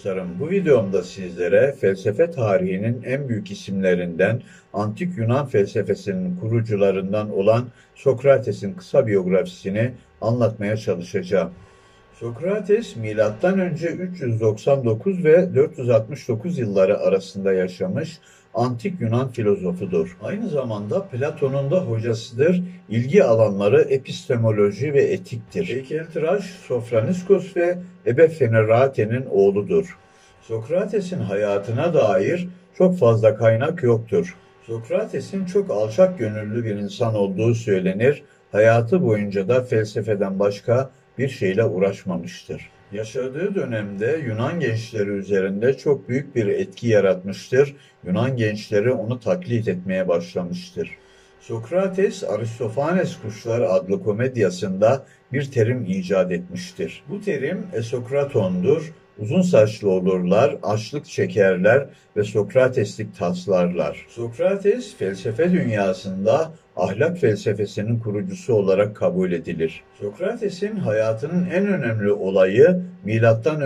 dostlarım, bu videomda sizlere felsefe tarihinin en büyük isimlerinden, antik Yunan felsefesinin kurucularından olan Sokrates'in kısa biyografisini anlatmaya çalışacağım. Sokrates, M.Ö. 399 ve 469 yılları arasında yaşamış antik Yunan filozofudur. Aynı zamanda Platon'un da hocasıdır. İlgi alanları epistemoloji ve etiktir. Heykeltıraş Sofroniskos ve Ebefenerate'nin oğludur. Sokrates'in hayatına dair çok fazla kaynak yoktur. Sokrates'in çok alçak gönüllü bir insan olduğu söylenir. Hayatı boyunca da felsefeden başka bir şeyle uğraşmamıştır. Yaşadığı dönemde Yunan gençleri üzerinde çok büyük bir etki yaratmıştır. Yunan gençleri onu taklit etmeye başlamıştır. Sokrates, Aristofanes Kuşları adlı komedyasında bir terim icat etmiştir. Bu terim esokratondur. Uzun saçlı olurlar, açlık çekerler ve Sokrateslik taslarlar. Sokrates, felsefe dünyasında ahlak felsefesinin kurucusu olarak kabul edilir. Sokrates'in hayatının en önemli olayı M.Ö.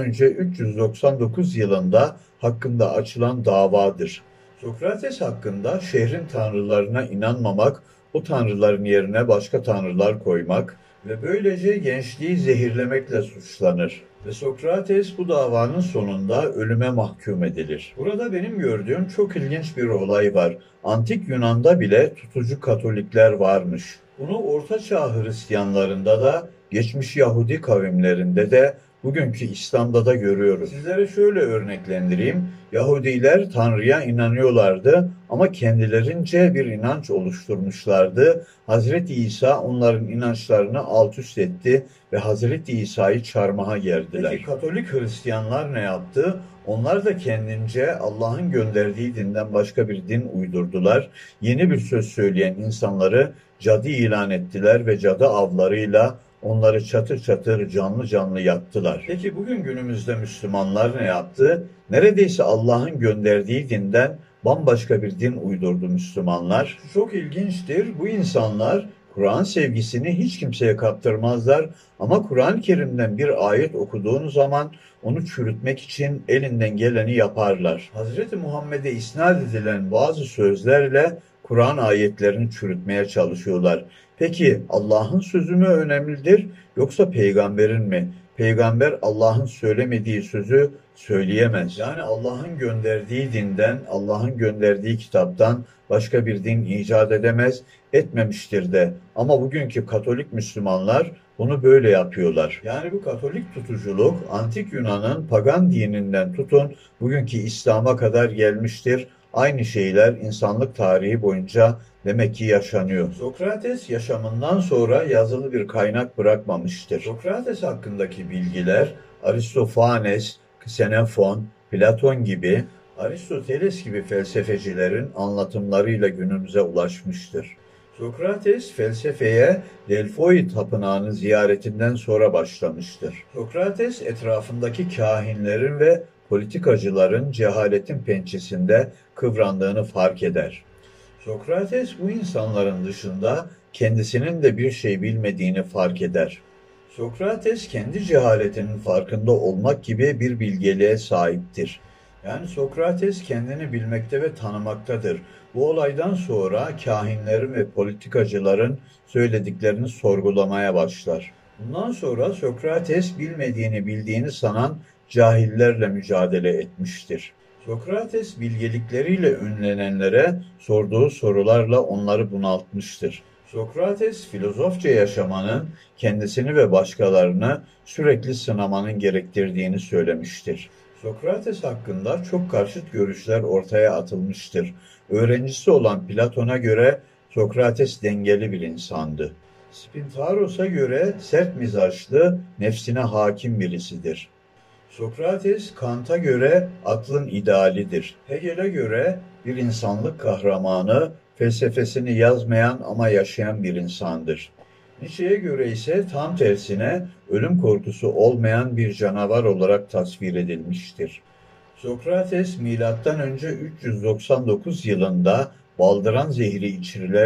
399 yılında hakkında açılan davadır. Sokrates hakkında şehrin tanrılarına inanmamak, o tanrıların yerine başka tanrılar koymak ve böylece gençliği zehirlemekle suçlanır. Ve Sokrates bu davanın sonunda ölüme mahkum edilir. Burada benim gördüğüm çok ilginç bir olay var. Antik Yunan'da bile tutucu Katolikler varmış. Bunu Orta Çağ Hristiyanlarında da, geçmiş Yahudi kavimlerinde de, bugünkü İslam'da da görüyoruz. Sizlere şöyle örneklendireyim. Yahudiler Tanrı'ya inanıyorlardı ama kendilerince bir inanç oluşturmuşlardı. Hazreti İsa onların inançlarını alt üst etti ve Hazreti İsa'yı çarmıha gerdiler. Peki Katolik Hristiyanlar ne yaptı? Onlar da kendince Allah'ın gönderdiği dinden başka bir din uydurdular. Yeni bir söz söyleyen insanları cadı ilan ettiler ve cadı avlarıyla onları çatır çatır canlı canlı yaktılar. Peki bugün günümüzde Müslümanlar ne yaptı? Neredeyse Allah'ın gönderdiği dinden bambaşka bir din uydurdu Müslümanlar. Çok ilginçtir. Bu insanlar Kur'an sevgisini hiç kimseye kaptırmazlar ama Kur'an-ı Kerim'den bir ayet okuduğun zaman onu çürütmek için elinden geleni yaparlar. Hazreti Muhammed'e isnat edilen bazı sözlerle Kur'an ayetlerini çürütmeye çalışıyorlar. Peki Allah'ın sözü mü önemlidir yoksa peygamberin mi? Peygamber Allah'ın söylemediği sözü söyleyemez. Yani Allah'ın gönderdiği dinden, Allah'ın gönderdiği kitaptan başka bir din icat edemez, etmemiştir de. Ama bugünkü Katolik Müslümanlar bunu böyle yapıyorlar. Yani bu Katolik tutuculuk antik Yunan'ın pagan dininden tutun bugünkü İslam'a kadar gelmiştir. Aynı şeyler insanlık tarihi boyunca demek ki yaşanıyor. Sokrates yaşamından sonra yazılı bir kaynak bırakmamıştır. Sokrates hakkındaki bilgiler Aristofanes, Xenofon, Platon gibi, Aristoteles gibi felsefecilerin anlatımlarıyla günümüze ulaşmıştır. Sokrates felsefeye Delfoi Tapınağı'nı ziyaretinden sonra başlamıştır. Sokrates etrafındaki kahinlerin ve politikacıların cehaletin pençesinde kıvrandığını fark eder. Sokrates bu insanların dışında kendisinin de bir şey bilmediğini fark eder. Sokrates kendi cehaletinin farkında olmak gibi bir bilgeliğe sahiptir. Yani Sokrates kendini bilmekte ve tanımaktadır. Bu olaydan sonra kahinlerin ve politikacıların söylediklerini sorgulamaya başlar. Bundan sonra Sokrates bilmediğini bildiğini sanan cahillerle mücadele etmiştir. Sokrates bilgelikleriyle ünlenenlere sorduğu sorularla onları bunaltmıştır. Sokrates filozofça yaşamanın kendisini ve başkalarını sürekli sınamanın gerektirdiğini söylemiştir. Sokrates hakkında çok karşıt görüşler ortaya atılmıştır. Öğrencisi olan Platon'a göre Sokrates dengeli bir insandı. Spintaros'a göre sert mizaçlı, nefsine hakim birisidir. Sokrates, Kant'a göre aklın idealidir. Hegel'e göre bir insanlık kahramanı, felsefesini yazmayan ama yaşayan bir insandır. Nietzsche'ye göre ise tam tersine ölüm korkusu olmayan bir canavar olarak tasvir edilmiştir. Sokrates, M.Ö. 399 yılında baldıran zehri içirilerek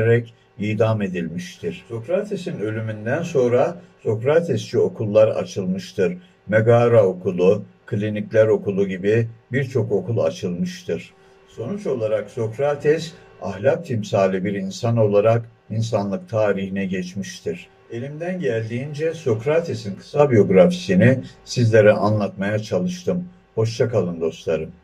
idam edilmiştir. Sokrates'in ölümünden sonra Sokratesçi okullar açılmıştır. Megara Okulu, Klinikler Okulu gibi birçok okul açılmıştır. Sonuç olarak Sokrates, ahlak timsali bir insan olarak insanlık tarihine geçmiştir. Elimden geldiğince Sokrates'in kısa biyografisini sizlere anlatmaya çalıştım. Hoşça kalın dostlarım.